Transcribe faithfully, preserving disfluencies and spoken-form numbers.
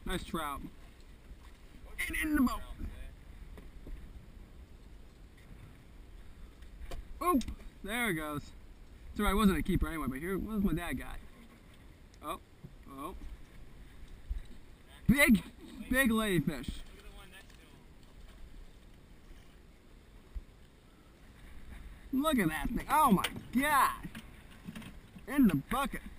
Nice trout. And in the boat. Oop! There it goes. It's alright, it wasn't a keeper anyway, but here, what was my dad got? Oh, oh. Big, big ladyfish. Look at that thing. Oh my god! In the bucket.